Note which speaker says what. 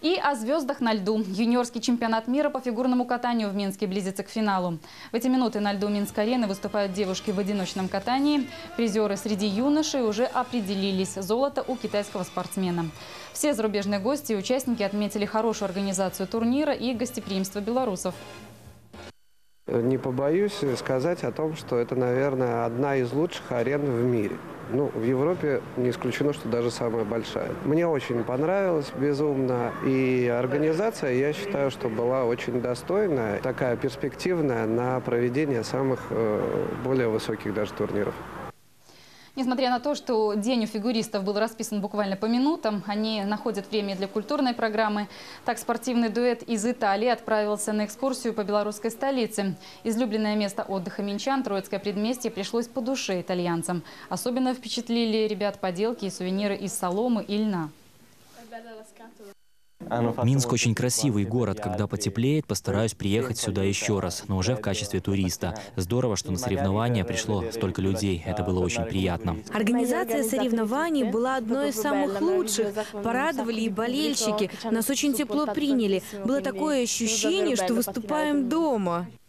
Speaker 1: И о звездах на льду. Юниорский чемпионат мира по фигурному катанию в Минске близится к финалу. В эти минуты на льду Минск-арены выступают девушки в одиночном катании. Призеры среди юношей уже определились. Золото у китайского спортсмена. Все зарубежные гости и участники отметили хорошую организацию турнира и гостеприимство белорусов.
Speaker 2: Не побоюсь сказать о том, что это, наверное, одна из лучших арен в мире. Ну, в Европе не исключено, что даже самая большая. Мне очень понравилось безумно. И организация, я считаю, что была очень достойная, такая перспективная на проведение самых более высоких даже турниров.
Speaker 1: Несмотря на то, что день у фигуристов был расписан буквально по минутам, они находят время для культурной программы. Так, спортивный дуэт из Италии отправился на экскурсию по белорусской столице. Излюбленное место отдыха минчан, Троицкое предместье, пришлось по душе итальянцам. Особенно впечатлили ребят поделки и сувениры из соломы и льна.
Speaker 3: Минск очень красивый город. Когда потеплеет, постараюсь приехать сюда еще раз, но уже в качестве туриста. Здорово, что на соревнования пришло столько людей. Это было очень приятно.
Speaker 4: Организация соревнований была одной из самых лучших. Порадовали и болельщики. Нас очень тепло приняли. Было такое ощущение, что выступаем дома.